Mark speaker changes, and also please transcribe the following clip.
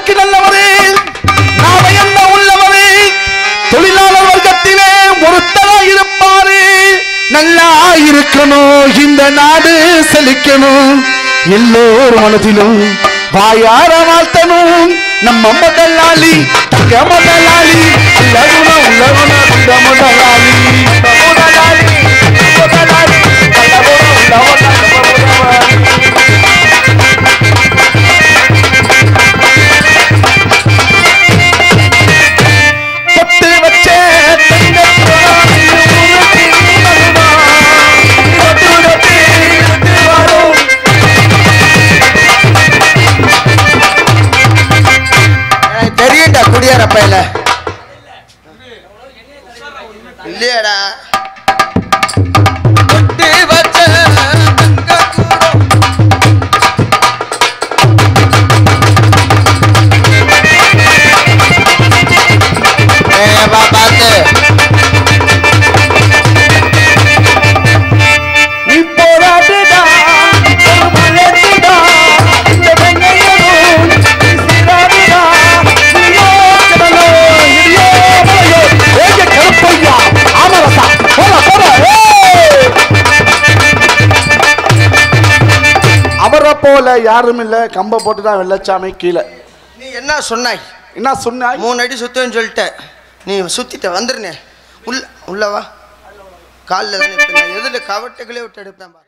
Speaker 1: நாட்டுக்கு நல்லவரே, நாம என்ன உள்ளவரே, தொழிலாளர் வர்க்கத்திலே ஒருத்தரா இருப்பாரு. நல்லா இருக்கணும், இந்த நாடு செழிக்கணும், எல்லோரும் மனதிலும் வாயார வாழ்த்தணும். நம்ம முதலாளி தங்க முதலாளி, உள்ளகுண உள்ளகுண இந்த முதலாளி, முதலாளி முதலாளி பொட்டு வச்ச
Speaker 2: தெரியண்டா குடியாரப்பையில இல்லையாடா பொட்டு வச்ச பார்த்து
Speaker 1: நீ போராடுடா மலர்ந்துடா இந்த வெங்கையரும் சிறாடுடா நீயோ கடலோ இடியோ மலையோ ஏக கருப்பையா ஆமரசா போடா போடா. அவரை போல யாரும் இல்ல, கம்ப போட்டுதான் வெள்ளச்சாமி கீழே.
Speaker 2: நீ என்ன சொன்னாய்?
Speaker 1: என்ன சொன்னாய்?
Speaker 2: 3 அடி சுத்தன்னு சொல்லிட்ட. நீ சுத்திட்ட வந்துருனே. உள்ளவா காலில் தானே எதில் கவட்டைகளே விட்டு எடுப்பேன்.